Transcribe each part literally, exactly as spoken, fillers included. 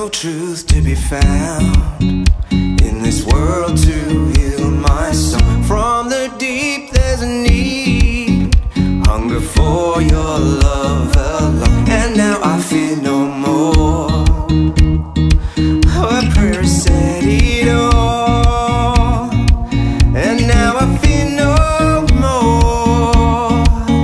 no truth to be found in this world to heal my soul. From the deep there's a need, hunger for your love alone. And now I fear no more. Her prayer said it all. And now I fear no more.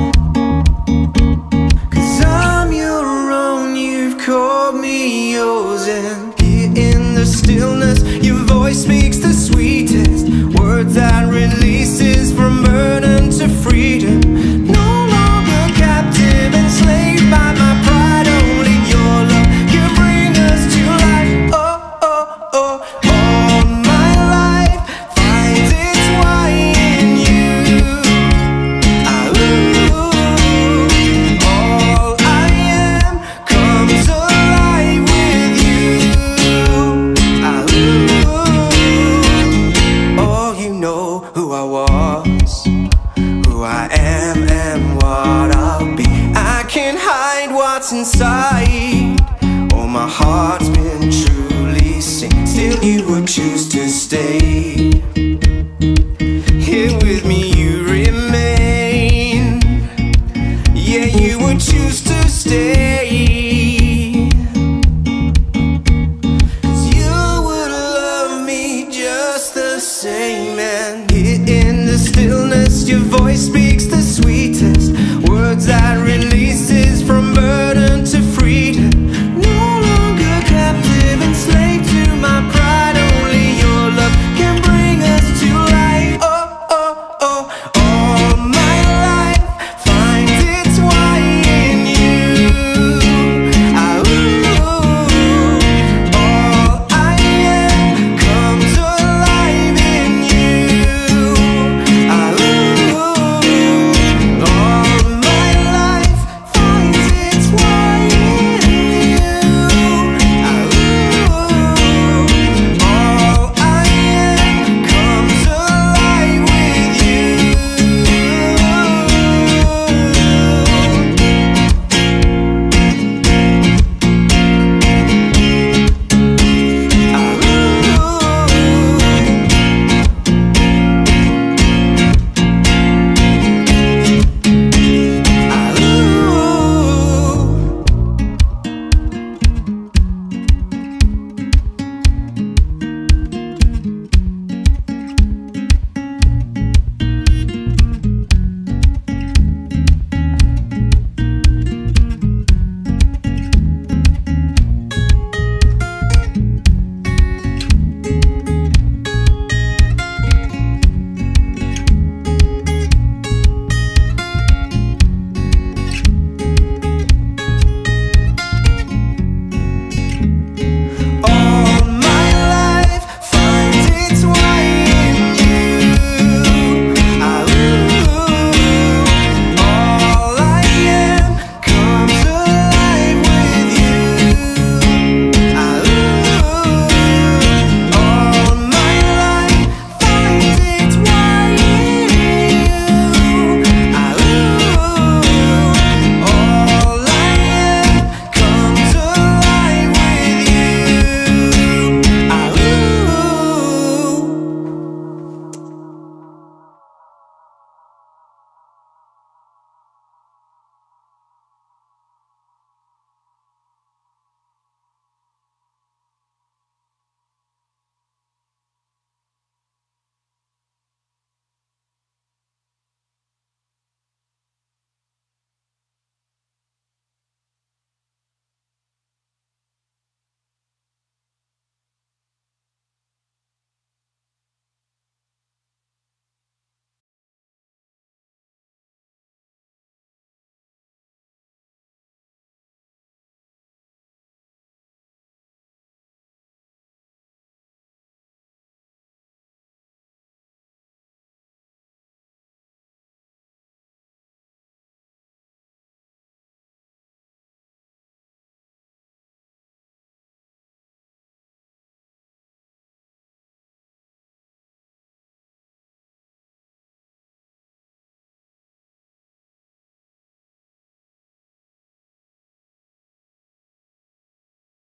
'Cause I'm your own, you've called me yours. And here in the stillness your voice speaks the sweetest words that releases from burden to freedom. No longer captive, enslaved by my pride. Only your love can bring us to life. Oh, oh, oh. All my life finds its why in you. Ah, ooh. All I am comes alive with you. Ah, ooh. Oh, you know who I was, who I am, and what I'll be. I can't hide what's inside. Oh, my heart's been truly seen. Still you would choose to stay. Here with me you remain. Yeah, you would choose to stay. 'Cause you would love me just the same. And